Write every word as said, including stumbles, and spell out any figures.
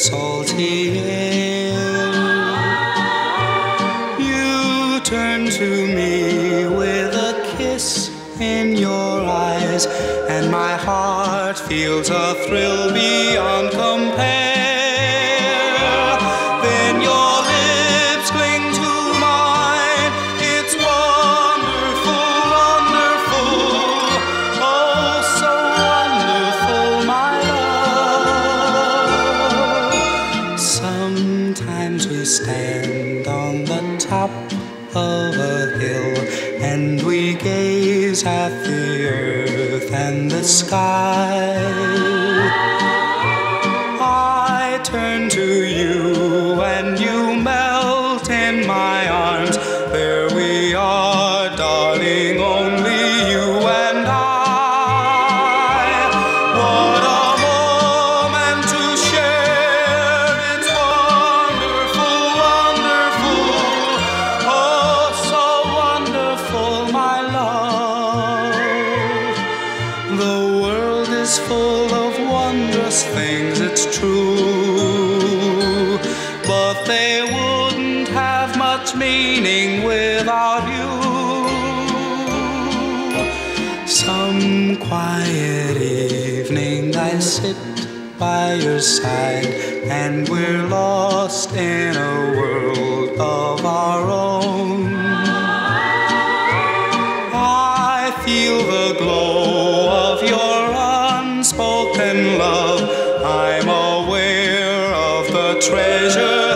salty air. You turn to me with a kiss in your eyes, and my heart feels a thrill beyond compare. Then your lips cling to mine. It's wonderful, wonderful, oh so wonderful, my love. Sometimes we stand on the top of a hill and we gaze at the earth and the sky. I turn to you and you melt in my arms. There we are, darling, only you and I. What a moment to share. It's wonderful, wonderful, oh so wonderful, my love. The world is full of wondrous things, it's true, but they wouldn't have much meaning without you. Some quiet evening I sit by your side and we're lost in a world of our own. I feel the glow of your unspoken love. I'm aware of the treasure